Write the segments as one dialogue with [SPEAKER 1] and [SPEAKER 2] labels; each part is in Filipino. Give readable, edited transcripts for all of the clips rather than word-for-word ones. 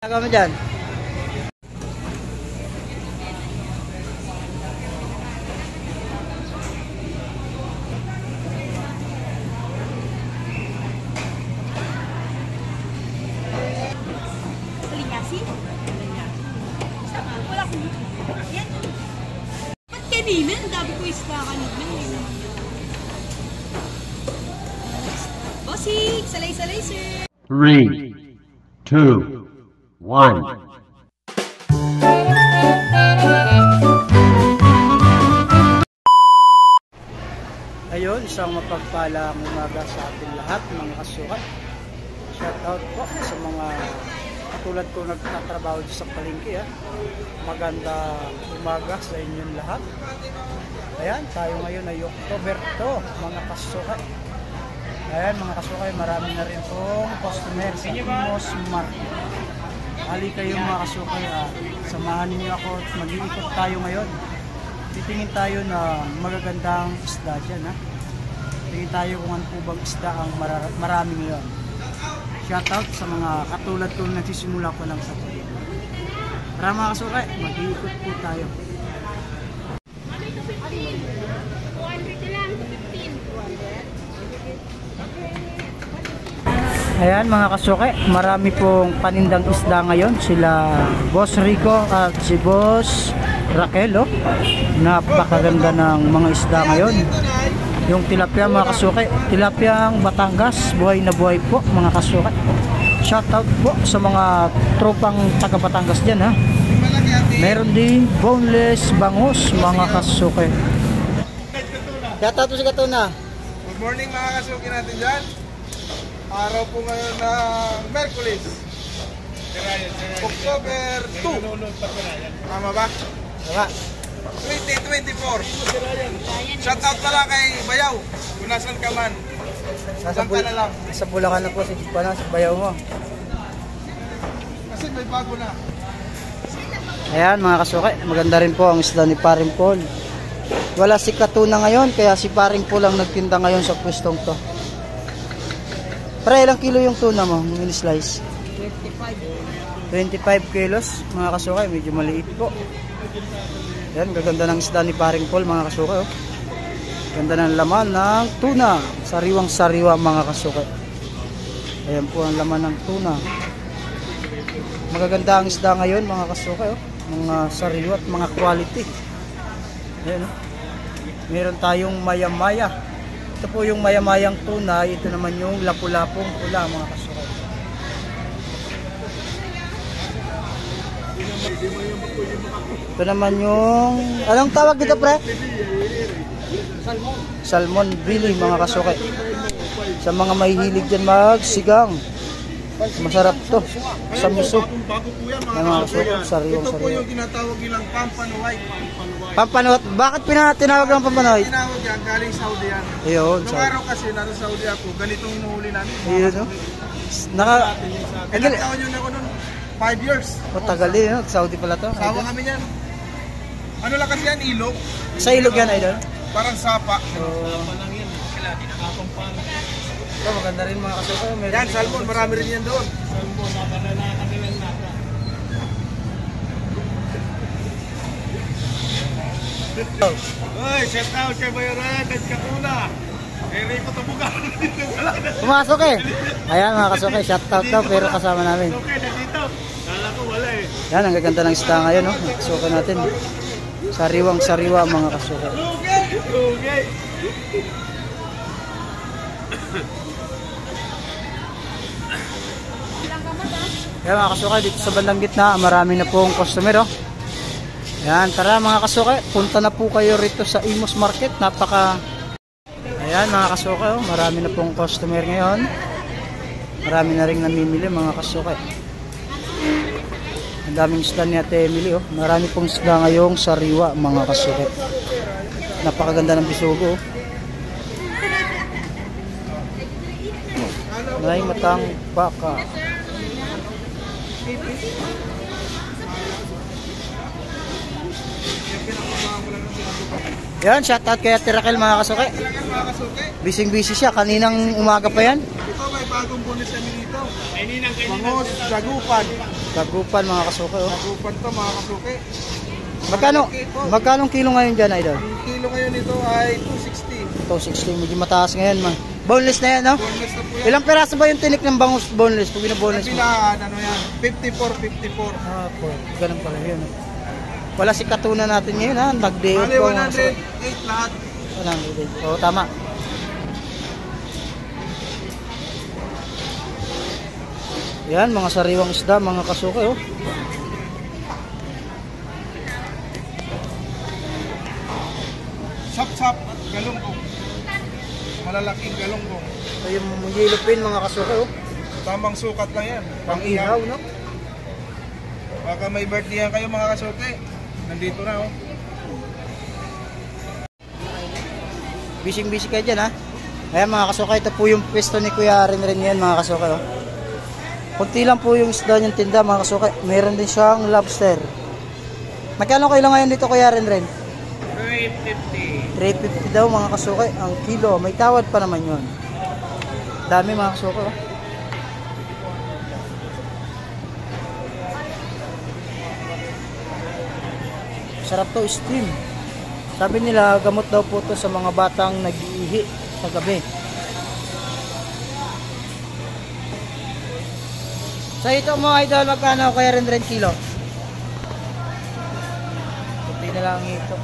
[SPEAKER 1] Ano mo dyan?
[SPEAKER 2] Kalinyasi? Wala kong... Yan. Ba't kanina? Ang dami ko isda kanina. Bossy! Salay-salay, sir!
[SPEAKER 3] 3, 2, 1.
[SPEAKER 1] Ayun, isang mapagpalang umaga sa ating lahat mga kasukat. Shout out po sa mga katulad ko nagtatrabaho sa palengke. Maganda umaga sa inyong lahat. Ayan, tayo ngayon ay October 2 mga kasukat. Ayan mga kasukay, marami na rin pong customer sa Imos Market. Hali kayo mga kasukay, samahan niyo ako at mag-iikot tayo ngayon. Titingin tayo na magagandang isda dyan. Tingin tayo kung ano po bang isda ang marami ngayon. Shoutout sa mga katulad ko nagsisimula ko lang sa pagkain. Tara mga kasukay, mag-iikot po tayo. Ayan mga kasuke, marami pong panindang isda ngayon. Sila Boss Rico at si Boss Raquel. Napakaganda ng mga isda ngayon. Yung tilapia mga kasuke, tilapiang Batangas, buhay na buhay po mga kasuke. Shoutout po sa mga tropang taga Batangas dyan. Meron din boneless bangus mga kasuke. Shoutout po si Katuna.
[SPEAKER 4] Good morning mga kasuke natin dyan. Araw po ngayon na Merkulis, October 2. Tama ba?
[SPEAKER 1] Tama.
[SPEAKER 4] 2024. Shoutout pala kay Bayaw. Kung nasan ka man. Saan ka na lang.
[SPEAKER 1] Sa Bulacan na po si Bayaw mo.
[SPEAKER 4] Kasi may bago na.
[SPEAKER 1] Ayan mga kasuke, maganda rin po ang isda ni Paring Paul. Wala si Katuna ngayon, kaya si Paring Paul ang nagtinda ngayon sa pwestong to. Para ilang kilo yung tuna mo, mini slice? 25 kilos, mga kasukay, medyo maliit po. Yan, gaganda ng isda ni Paring Paul, mga kasukay. Ganda ng laman ng tuna, sariwang sariwa mga kasukay. Ayan po ang laman ng tuna. Magaganda ang isda ngayon, mga kasukay. Mga sariwa at mga quality. Ayan, meron tayong maya-maya. Ito po yung mayamayang tuna, ito naman yung lapu-lapong pula mga kasukay. Ito naman yung, anong tawag dito pre? Salmon Billy mga kasukay. Sa mga mahihilig dyan magsigang, masarap to sa miso. Mga kasukay, sariwang
[SPEAKER 4] Ito po yung tinatawag nilang pampanoy.
[SPEAKER 1] Pampanoy, bakit tinawag ng pampanoy?
[SPEAKER 4] Tinawag yan, galing Saudi yan.
[SPEAKER 1] Ayun,
[SPEAKER 4] nung araw kasi nasa Saudi ako, ganitong nuhuli namin.
[SPEAKER 1] Ayun, no?
[SPEAKER 4] Ilang taon yun ako nun? 5 years.
[SPEAKER 1] Matagal din, no? Saudi pala to.
[SPEAKER 4] Sawa kami yan. Ano lang kasi yan, ilog.
[SPEAKER 1] Sa ilog yan, idol?
[SPEAKER 4] Parang sapa.
[SPEAKER 1] Sapa lang yan. Ito, maganda rin mga kasuko.
[SPEAKER 4] Yan, salmon, marami rin yan doon. Salmon, nakakanilang nata. Uy, shout out kay Bayaran, kay Katuna. Kay Rico Tabugan.
[SPEAKER 1] Pumasok eh. Ayan mga kasuko, shout out daw pero kasama namin.
[SPEAKER 4] Okay, dito. Kala ko wala eh.
[SPEAKER 1] Yan, ang gaganda ng isda ngayon, no? Kasuko natin. Sariwang sariwa mga kasuko.
[SPEAKER 4] Okay.
[SPEAKER 1] Yan mga kasuko, dito sa bandang gitna, marami na pong customer, oh. Yan, tara mga kasuko, punta na po kayo rito sa Imos Market. Ayan mga kasuko, oh, marami na pong customer ngayon. Marami na rin namimili mga kasuko. Ang daming isda ni Ate Emily, oh. Marami pong isda ngayong sariwa mga kasuko. Napakaganda ng bisugo, oh. Maraming matang baka. Yan, shoutout kay Ate Raquel mga kasuke. Bising-busy siya, kaninang umaga pa yan.
[SPEAKER 4] Ito may bagong bonus kami dito. Mangos, dagupan.
[SPEAKER 1] Dagupan mga kasuke. Oh.
[SPEAKER 4] Nagupan to mga kasuke.
[SPEAKER 1] Magkano kilo ngayon dyan, idol?
[SPEAKER 4] Ang kilo ngayon nito ay 260.
[SPEAKER 1] 260, medyo mataas ngayon man. Boneless na yan, no?
[SPEAKER 4] Boneless na po yan.
[SPEAKER 1] Ilang peraso ba yung tinik ng bangus boneless? Pag binaboneless mo?
[SPEAKER 4] Kabilaan, ano yan? 54.
[SPEAKER 1] Ah, po. Ganun pala yun. Oh. Wala si katunan natin ngayon, ha? Nag-day off
[SPEAKER 4] Bale,
[SPEAKER 1] po.
[SPEAKER 4] 108 lahat.
[SPEAKER 1] 108. Oo, tama. Yan, mga sariwang isda, mga kasuke, oh.
[SPEAKER 4] Sap-sap at galunggong. Malalaking galunggong.
[SPEAKER 1] So, yung yellow pin, mga kasuke, oh.
[SPEAKER 4] Tamang sukat lang yan.
[SPEAKER 1] Pang-ihaw, no?
[SPEAKER 4] Baka may birthday yan kayo mga kasuke. Nandito na oh.
[SPEAKER 1] Bising-busy kayo dyan, ha? Ayan, mga kasuke, ito po yung pwesto ni Kuya rin yan, mga kasuke, oh. Kunti lang po yung isda niyang tinda, mga kasuke. Meron din siyang lobster. Magkano kayo lang ngayon dito, Kuya rin? 350 daw, mga kasuke, ang kilo. May tawad pa naman yun. Dami, mga kasuke, oh. Sarap to, steam. Sabi nila, gamot daw po to sa mga batang nag-iihi sa gabi. So ito mga idol, magkano kaya rin kilo? Kunti na lang ito.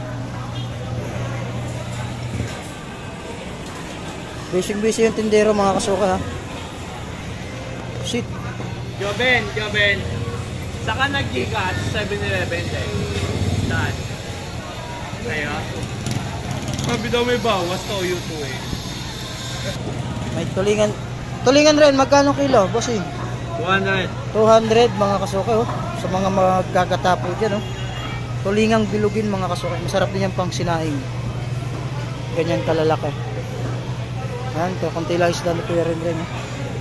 [SPEAKER 1] Busy yung tindero, mga kasuka, ha. Shit.
[SPEAKER 5] Joben. Saka nag-gigas 7-Eleven eh. Saan? Kayo? Sabi daw may bawas to YouTube eh.
[SPEAKER 1] May tulingan. Tulingan rin, magkano kilo, bossing?
[SPEAKER 5] 200.
[SPEAKER 1] 200, mga kasuka, oh. Sa mga magkakatapo dyan, oh. Tulingang bilugin, mga kasuka. Masarap din yan pang sinaing. Ganyan kalalaki. Yan, kunti lang isda na Kuya rin, oh.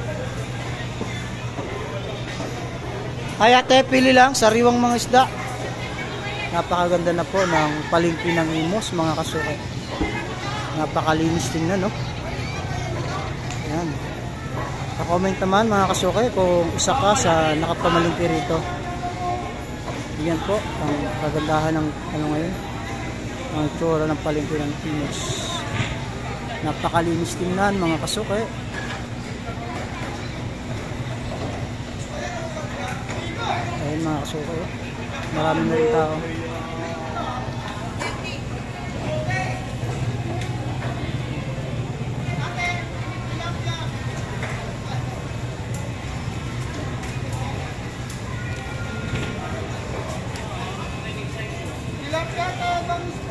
[SPEAKER 1] Ay ate, pili lang, sariwang mga isda. Napakaganda na po ng palengke ng Imos, mga kasuke. Napakalinis tingnan, no? Yan. Pa-comment naman, mga kasuke, kung isa ka sa nakapamalengke rito. Yan po, ang kagandahan ng ano ngayon, ang itsura ng palengke ng Imos. Napakalinis tingnan, mga kasuke. Ayan, mga kasuke, marami na rin tao.
[SPEAKER 4] Ilang ka bang